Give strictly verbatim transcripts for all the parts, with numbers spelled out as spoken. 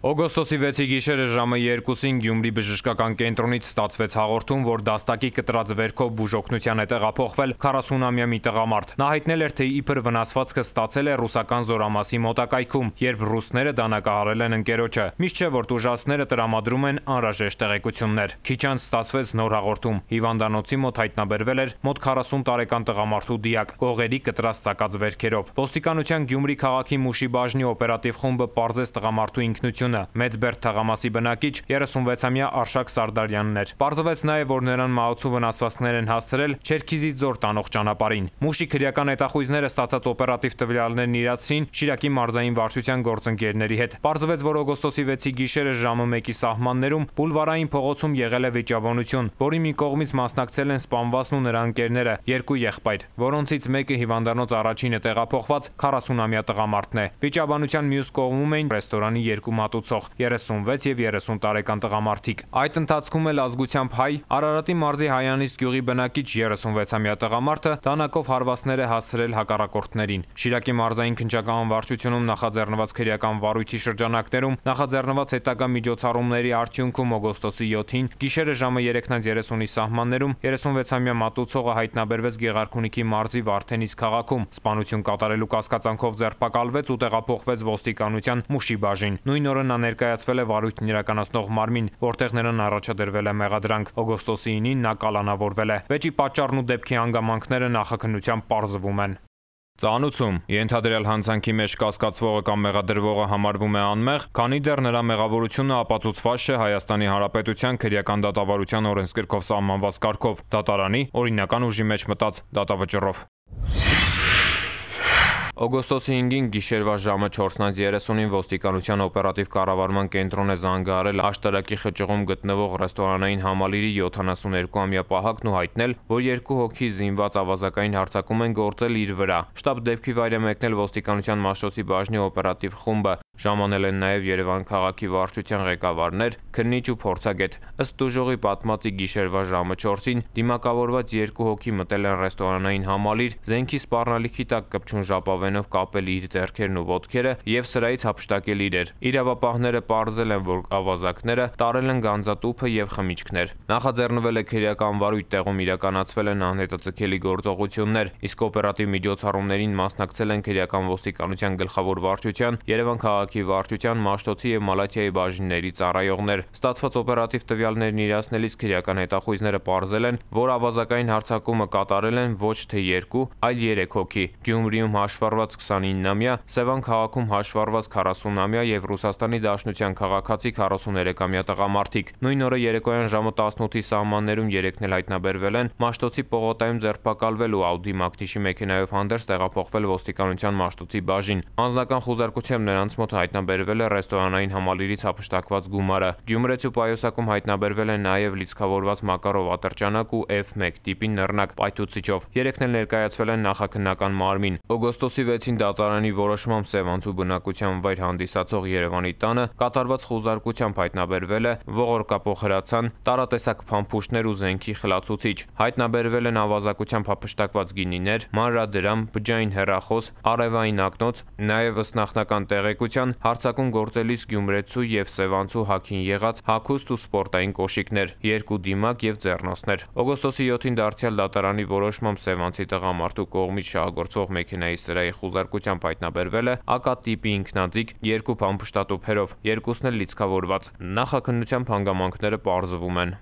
Օգոստոսի վեցի գիշերը ժամը երկուսին Գյումրի բժշկական կենտրոնից ստացվեց հաղորդում, որ դաստակի կտրած վերքով բուժօգնության է տեղափոխվել քառասունամյա մի տղամարդ։ Նա հայտնել էր, թե իբր վնասվածքը ստացել է ռուսական զորամասի մոտակայքում, երբ ռուսները դանակահարել են ընկերոջը։ Միշտ չէ, որ տուժածները տրամադրում են անհրաժեշտ տեղեկություններ։ Քիչ անց ստացվեց նոր հաղորդում։ Հիվանդանոցի մոտ հայտնաբերվել էր մոտ քառասուն տարեկան տղամարդու դիակ, կողերի կտրած ծակած վերքերով։ Ոստիկանության Գյումրի քաղաքի Մուշի բաժնի օպերատիվ խումբը պարզեց տղամարդու ինքնությունը։ Մեծբերդ թաղամասի բնակիչ երեսունվեցամյա Արշակ Սարդարյանն էր։ Պարզվեց նաև, որ նրան մահացու վնասվածքներ են հասցրել Չերքիզից Ձոր տանող ճանապարհին։ Մուշի քրեական հետախույզները ստացած օպերատիվ տվյալներն իրացրին Շիրակի մարզային վարչության գործընկերների հետ։ Պարզվեց, որ օգոստոսի վեցի գիշերը ժամը մեկի սահմաններում Բուլվարային փողոցում եղել է վիճաբանություն, որի մի կողմից մասնակցել են սպանվածն ու նրա ընկերները, երկու եղբայր, որոնցից մեկը հիվանդանոց առաջինը տեղափոխված քառասունամյա տղամարդն է։ Վիճաբանության մյուս կողմում էին ռեստորանի երկու մատուցող երեսունվեց եւ երեսուն տարեկան տղամարդիկ։ Այդ ընթացքում էլ ազգությամբ հայ Արարատի մարզի Հայանիստ գյուղի բնակիչ երեսունվեցամյա տղամարդը դանակով հարվածներ է հասցրել հակառակորդներին։ Շիրակի մարզային քննչական վարչությունում նախաձեռնված քրեական վարույթի շրջանակներում նախաձեռնված հետագա միջոցառումների արդյունքում օգոստոսի յոթին գիշերը ժամը երեքից երեսունի սահմաններում երեսունվեցամյա մատուցողը հայտնաբերվեց Գեղարքունիքի մարզի Վարդենիս քաղաքում։ Սպանություն կատարելու կասկածանքով ձերբակալվեց ու տեղափոխվեց ոստիկանության Մուշի բաժին։ Նույն օրը նա ներկայացվել է վարույթն իրականացնող մարմին, որտեղ նրան առաջադրվել է մեղադրանք։ Օգոստոսի ինին նա կալանավորվել է։ Վեճի պատճառն ու դեպքի հանգամանքները նախաքննությամբ պարզվում են։ Ծանուցում ենթադրյալ հանցանքի մեջ կասկածվողը կամ մեղադրվողը համարվում է անմեղ, քանի դեռ նրա մեղավորությունը ապացուցված չէ Հայաստանի Հանրապետության քրեական դատավարության օրենսգրքով սահմանված կարգով, դատարանի օրինական ուժի մեջ մտած դատավճռով։ Օգոստոսի հինգին գիշերվա ժամը չորսից երեսունին ոստիկանության օպերատիվ կառավարման կենտրոն է զանգահարել Աշտարակի խճղում գտնվող ռեստորանային համալիրի յոթանասունյոթ-ամյա պահակն ու հայտնել, որ երկու հոգի զինված ավազակային հարձակում են գործել իր վրա։ Շտաբ դեպքի վայր է մեկնել ոստիկանության Մաշտոցի բաժնի օպերատիվ խումբը։ Ժամանել են նաև Երևան քաղաքի վարչության ղեկավարներ, քննիչ ու փորձագետ։ Ըստ դժողի պատմածի գիշերվա ժամը չորսին դիմակավորված երկու հոգի մտել են ռեստորանային համալիր, զենքի սպառնալիքի տակ կպչուն ժապավենով կապել իր ձեռքերն ու ոտքերը եւ սրայից հափշտակել իրեր։ Իրավապահները պարզել են, որ ավազակները տարել են գանձատուփը եւ խմիչքներ։ Նախաձեռնվել է քրեական վարույթ, տեղում իրականացվել են անհետաձգելի գործողություններ, իսկ օպերատիվ միջոցառումներին մասնակցել են քրեական ոստիկանության գլխավոր վարչության, Երևան քաղաքի վարչության, Մաշտոցի եւ Մալաթիայի բաժինների ծառայողներ։ Ստացված օպերատիվ տվյալներն իրացնելիս քրեական հետախույզները պարզել են, որ ավազակային հարձակումը կատարել են ոչ թե երկու, այլ երեք հոգի։ Գյումրիում հաշվառված քսանինամյա, Սևան քաղաքում հաշվառված քառասունամյա եւ Ռուսաստանի Դաշնության քաղաքացի քառասուներեքամյա տղամարդիկ։ Նույն օրը երեկոյան ժամը տասնութի սահմաններում երեքն էլ հայտնաբերվել են Մաշտոցի պողոտայում ձերբակալվել ու Audi Մակնիշի մեքենայով հանդերձ տեղափոխվել ոստիկանության Մաշտոցի բաժին։ Անձնական խուզարկությամբ նրանց մոտ հայտնաբերվել է ռեստորանային համալիրից հափշտակված գումարը։ Գյումրեցու պայուսակում հայտնաբերվել է նաև լիցքավորված մակարով ատրճանակ ու F մեկ տիպի նռնակ պայթուցիչով։ Երեքն էլ ներկայացվել են նախաքննական մարմին։ Օգոստոսի վեցին դատարանի որոշմամբ Սևանցու բնակության վայր հանդիսացող Երևանի տանը կատարված խուզարկությամբ հայտնաբերվել է ողորկապոխրացան, տարատեսակ փամփուշտներ ու զենքի խլացուցիչ։ Հայտնաբերվել են ավազակությամբ հափշտակված գինիներ, մանրադրամ, բջջային հեռախոս, արևային ակնոց, նաև ըստ նախնական տեղեկության հարձակում գործելիս գյումրեցու եւ սևանցու հագին եղած հագուստ ու սպորտային կոշիկներ, երկու դիմակ եւ ձեռնոցներ։ Օգոստոսի յոթին դարձյալ դատարանի որոշմամբ Սևանցի տղամարդու կողմից շահագործվող մեքենայի սրահի խուզարկությամբ հայտնաբերվել է ԱԿ տիպի ինքնաձիգ երկու փամփշտատուփերով, երկուսն էլ լիցքավորված։ Նախաքննությամբ հանգամանքները պարզվում են։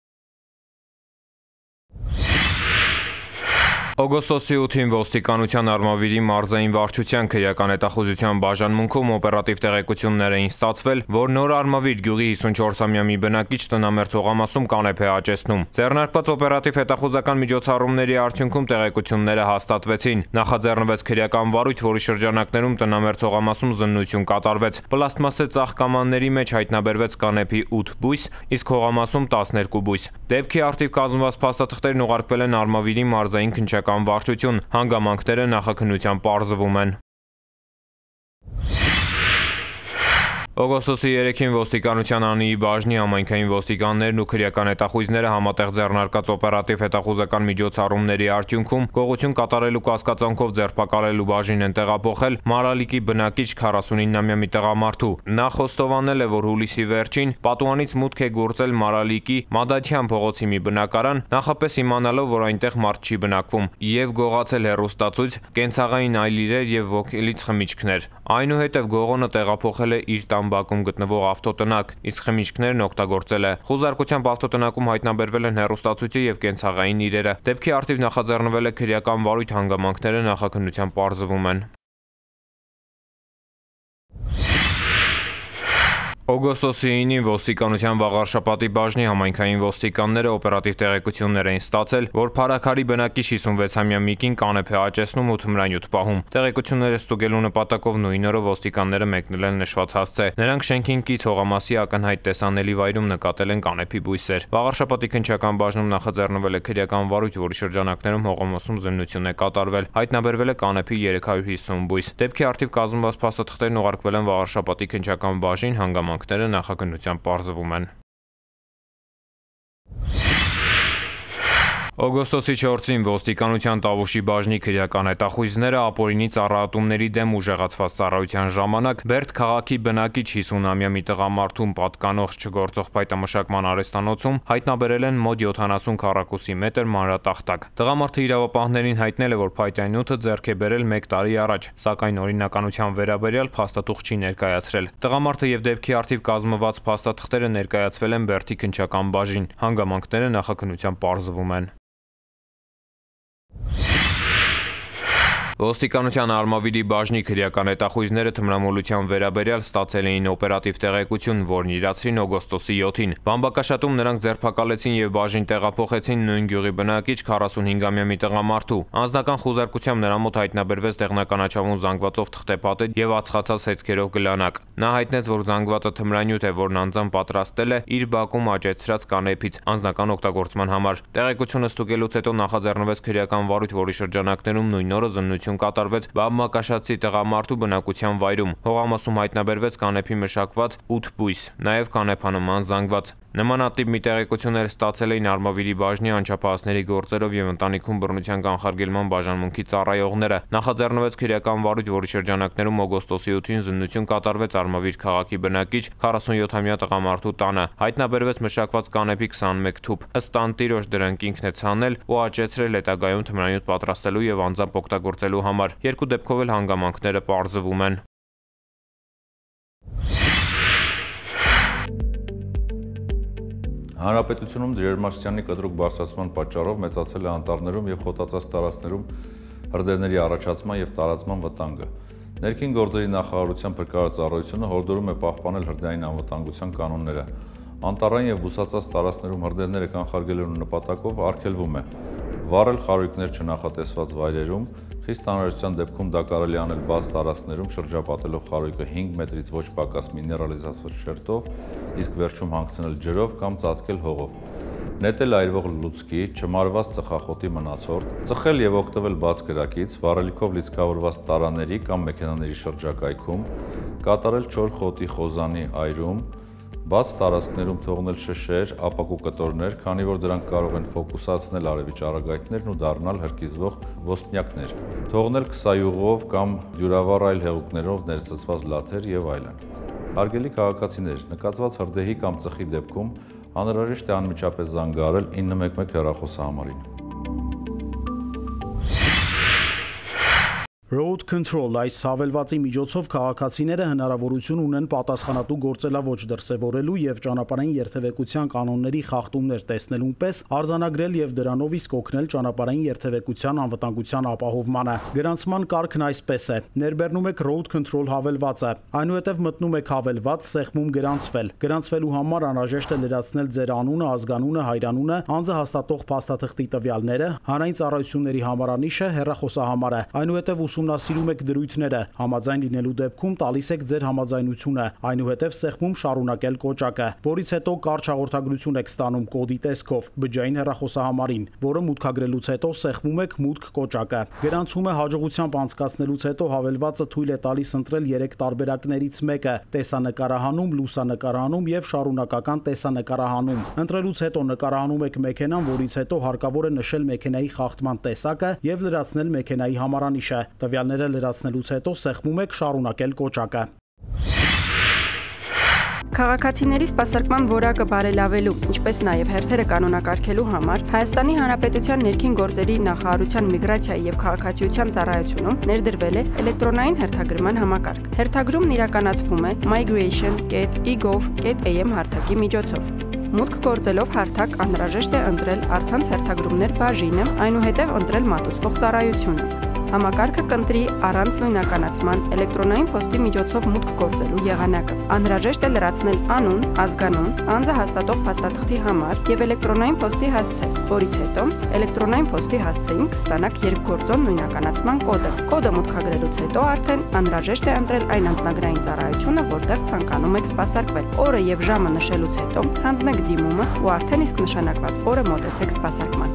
Օգոստոսի ութին ոստիկանության Արմավիրի մարզային վարչության քրեական հետախուզության բաժանմունքում օպերատիվ տեղեկություններ էին ստացվել, որ Նոր Արմավիր գյուղի հիսունչորսամյա մի բնակիչ տնամերձ հողամասում կանեփ է աճեցնում։ Ձեռնարկված օպերատիվ հետախուզական միջոցառումների արդյունքում տեղեկությունները հաստատվեցին։ Նախաձեռնվեց քրեական վարույթ, որի շրջանակներում տնամերձ հողամասում զննություն կատարվեց։ Պլաստմասե ծաղկամանների մեջ հայտնաբերվեց կանեփի ութ բույս, իսկ հողամասում տասներկու բույս։ Դեպքի արդիվ կազմված փաստաթղթերն ուղարկվել են Արմավիրի մարզային քննչական վարչություն, հանգամանքները նախաքննությամբ պարզվում են։ Օգոստոսի երեքին ոստիկանության ԱՆԻ-ի բաժնի համայնքային ոստիկաններն ու քրեական հետախույզները համատեղ ձեռնարկած օպերատիվ հետախուզական միջոցառումների արդյունքում գողություն կատարելու կասկածանքով ձերբակալելու բաժին են տեղափոխել Մարալիկի բնակիչ քառասունիննամյա մի տղամարդու։ Նա խոստովանել է, որ հուլիսի վերջին պատուհանից մուտք է գործել Մարալիկի Մադաթյան փողոցի մի բնակարան, նախապես իմանալով, որ այնտեղ մարդ չի բնակվում, եւ գողացել հեռուստացույց, կենցաղային այլ իրեր եւ ոգելից խմիչքներ։ Այնուհետև գողոնը տեղափոխել է իր տան բակում գտնվող ավտոտնակ, իսկ խմիչքներն օգտագործել է։ Խուզարկությամբ ավտոտնակում հայտնաբերվել են հեռուստացույցը եւ կենցաղային իրերը։ Դեպքի առթիվ նախաձեռնվել է քրեական վարույթ, հանգամանքները նախաքննությամբ պարզվում են։ Օգոստոսի ինին ոստիկանության Վաղարշապատի բաժնի համայնքային ոստիկանները օպերատիվ տեղեկություններ էին ստացել, որ Փարաքարի բնակիչ հիսունվեցամյա մի կին կանեփ է աճեցնում ու թմրանյութ պահում։ Տեղեկությունները ստուգելու նպատակով նույն օրը ոստիկանները մեկնել են նշված հասցե։ Նրանք շենքին կից հողամասի ակնհայտ տեսանելի վայրում նկատել են կանեփի բույսեր։ Վաղարշապատի քննչական բաժնում նախաձեռնվել է քրեական վարույթ, որի շրջանակներում հողամասում զննություն է կատարվել։ Հայտնաբերվել է կանեփի երեք հարյուր հիսուն բույս։ Դեպքի առթիվ կազմված փաստաթղթերն ուղարկվել են Վաղարշապատի քննչական բաժին, հանգամանքները նախաքննությամբ պարզվում են։ Օգոստոսի չորսին ոստիկանության Տավուշի բաժնի քրեական հետախույզները ապօրինի ծառայատումների դեմ ուժեղացված ծառայության ժամանակ Բերդ քաղաքի բնակիչ հիսունամյա մի տղամարդուն պատկանող չգործող փայտամշակման արհեստանոցում հայտնաբերել են մոտ յոթանասուն քառակուսի մետր մանրատախտակ։ Տղամարդը իրավապահներին հայտնել է, որ փայտանյութը ձեռք է բերել մեկ տարի առաջ, սակայն օրինականության վերաբերյալ փաստաթուղթ չի ներկայացրել։ Տղամարդը եւ դեպքի առթիվ կազմված փաստաթղթերը ներկայացվել են Բերդի քննչական բաժին, հանգամանքները նախաքննությամբ պարզվում են։ Ոստիկանության Արմավիրի բաժնի քրեական հետախույզները թմրամոլության վերաբերյալ ստացել էին օպերատիվ տեղեկություն, որն իրացրին օգոստոսի յոթին։ Բամբակաշատում նրանք ձերբակալեցին եւ բաժին տեղափոխեցին նույն գյուղի բնակիչ քառասունհինգամյա մի տղամարդու։ Անձնական խուզարկությամբ նրա մոտ հայտնաբերվեց դեղնականաչավուն զանգվածով թղթեպատեր եւ ածխացած հետքերով գլանակ։ Նա հայտնեց, որ զանգվածը թմրանյութ է, որն անձամբ պատրաստել է իր բակում աճեցրած կանեփից անձնական օգտագործման համար։ Տեղեկությունը ստուգելուց հետո նախաձեռնվեց քրեական վարույթ, որի շրջանակներում նույն օրը զննություն կատարվեց բամբակաշատցի տղամարդու բնակության վայրում։ Հողամասում հայտնաբերվեց կանեփի մշակված ութ բույս, նաև կանեփանման զանգված։ Նմանատիպ մի տեղեկություններ ստացել էին Արմավիրի բաժնի անչափահասների գործերով եւ ընտանիքում բռնության կանխարգելման բաժանմունքի ծառայողները։ Նախաձեռնվեց քրեական վարույթ, որի շրջանակներում օգոստոսի ութին զննություն կատարվեց Արմավիր քաղաքի բնակիչ քառասունյոթամյա տղամարդու տանը։ Հայտնաբերվեց մշակված կանեփի քսանմեկ թուփ։ Ըստ տանտիրոջ դրանք ինքն է ցանել ու աճեցրել հետագայում թմրանյութ պատրաստելու եւ անձամբ օգտագործելու համար։ Երկու դեպքով էլ հանգամանքները պարզվում են։ Հանրապետությունում ջերմաստիճանի կտրուկ բարձրացման պատճառով մեծացել է անտառներում եւ խոտածածկ տարածքներում հրդեհների առաջացման եւ տարածման վտանգը։ Ներքին գործերի նախարարության փրկարարծառայությունը հորդորում է պահպանել հրդեհային անվտանգության կանոնները։ Անտառային եւ բուսածածկ տարածքներում հրդեհները կանխարգելելու նպատակով արգելվում է վառել խարույկներ չնախատեսված վայրերում, խիստ անհրաժեշտության դեպքում դա կարելի անել բաց տարածքներում շրջապատելով խարույկը հինգ մետրից ոչ պակաս միներալիզացված շերտով, իսկ վերջում հանգցնել ջրով կամ ծածկել հողով, նետել այրվող լուցկի, չմարված ծխախոտի մնացորդ, ծխել եւ օգտվել բաց կրակից, վառելիքով լիցքավորված տարաների կամ մեքենաների շրջակայքում, կատարել չոր խոտի խոզանի այրում, բաց տարածքներում թողնել շշեր, ապակու կտորներ, քանի որ դրանք կարող են ֆոկուսացնել արևի ճառագայթներն ու դառնալ հրկիզվող ոսպնյակներ, թողնել քսայուղով կամ դյուրավառ այլ հեղուկներով ներծծված լաթեր եւ այլն։ Հարգելի քաղաքացիներ, նկատված հրդեհի կամ ծխի դեպքում անհրաժեշտ է անմիջապես զանգահարել ինը մեկ մեկ հեռախոսահամարին։ Road Control այս հավելվածի միջոցով քաղաքացիները հնարավորություն ունեն պատասխանատու գործելաոճ դրսևորելու եւ ճանապարհային երթևեկության կանոնների խախտումներ տեսնելուն պես արձանագրել եւ դրանով իսկ օգնել ճանապարհային երթևեկության անվտանգության ապահովմանը։ Գրանցման կարգն այսպես է. ներբեռնում եք Road Control հավելվածը, այնուհետև մտնում եք հավելված, սեղմում գրանցվել։ Գրանցվելու համար անհրաժեշտ է լրացնել ձեր անունը, ազգանունը, հայրանունը, անձը հաստատող փաստաթղթի տվյալները, հանրային ծառայությունների համարանիշը, հեռախոսահամարը, այնուհետև ուսումնասիրում եք դրույթները, համաձայն լինելու դեպքում տալիս եք ձեր համաձայնությունը, այնուհետև սեղմում շարունակել կոճակը, որից հետո կարճ հաղորդագրություն եք ստանում կոդի տեսքով բջջային հեռախոսահամարին, որը մուտքագրելուց հետո սեղմում եք մուտք կոճակը։ Գրանցումը հաջողությամբ անցկացնելուց հետո հավելվածը թույլ է տալիս ընտրել երեք տարբերակներից մեկը՝ տեսանկարահանում, լուսանկարահանում եւ շարունակական տեսանկարահանում։ Ընտրելուց հետո նկարահանում եք մեքենան, որից հետո հարկավոր է նշել մեքենայի խախտման տեսակը եւ լրացնել մեքենայի համարանիշը։ Տվյալները լրացնելուց հետո սեղմում եք շարունակել կոճակը։ Քաղաքացիների սպասարկման որակը բարելավելու, ինչպես նաև հերթերը կանոնակարգելու համար Հայաստանի Հանրապետության ներքին գործերի նախարարության միգրացիայի եւ քաղաքացիության ծառայությունում ներդրվել է էլեկտրոնային հերթագրման համակարգ։ Հերթագրումն իրականացվում է migration dot e gov dot a m հարթակի միջոցով։ Մուտք գործելով հարթակ անհրաժեշտ է ընտրել առցանց հերթագրումներ բաժինը, այնուհետև ընտրել մատուցվող ծառայությունը։ Համակարգը կընտրի առանց նույնականացման էլեկտրոնային փոստի միջոցով մուտք գործելու եղանակը։ Անհրաժեշտ է լրացնել անուն, ազգանուն, անձը հաստատող փաստաթղթի համար եւ էլեկտրոնային փոստի հասցե, որից հետո էլեկտրոնային փոստի հասցեին կստանաք երկգործոն նույնականացման կոդը։ Կոդը մուտքագրելուց հետո արդեն անհրաժեշտ է ընտրել այն անձնագրային ծառայությունը, որտեղ ցանկանում եք սպասարկվել։ Օրը եւ ժամը նշելուց հետո հանձնեք դիմումը ու արդեն իսկ նշանակված օրը մոտեցեք սպասարկման։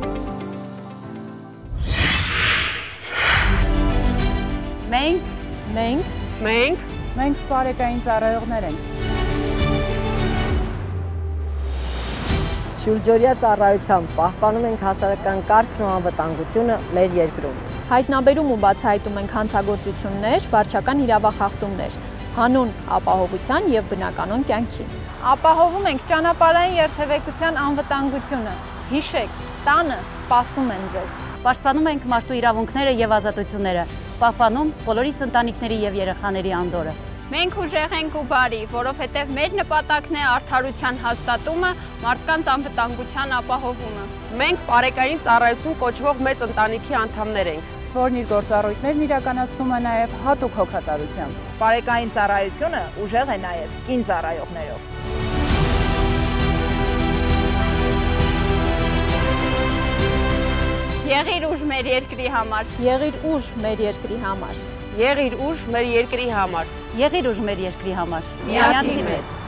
Մենք, Մենք, մենք, մենք բարեկային ծառայողներ ենք։ Շուրջօրյա ծառայությամբ պահպանում ենք հասարակական կարգն ու անվտանգությունը մեր երկրում։ Հայտնաբերում ու բացահայտում ենք հանցագործություններ, վարչական իրավախախտումներ, հանուն ապահովության եւ բնականոն կյանքի։ ապահովում ենք ճանապարհային երթևեկության անվտանգությունը։ Հիշեք, տանը սպասում են ձեզ։ Պաշտպանում ենք մարդու իրավունքները եւ ազատությունները, պահպանում բոլորիս ընտանիքների եւ երեխաների անդորը։ Մենք ուժեղ ենք ու բարի, որովհետև մեր նպատակն է արդարության հաստատումը, մարդկանց անվտանգության ապահովումը։ Մենք բարեկային ծառայություն կոչվող մեծ ընտանիքի անդամներ ենք, Որն իր գործառույթներն իրականացնում է նաև հատուկ հոգատարությամբ։ Բարեկային ծառայությունը ուժեղ է նաև կին ծառայողներով։ Եղիր ուժ մեր երկրի համար։ Եղիր ուժ մեր երկրի համար։ Եղիր ուժ մեր երկրի համար։ Եղիր ուժ մեր երկրի համար։ Միացի մեզ։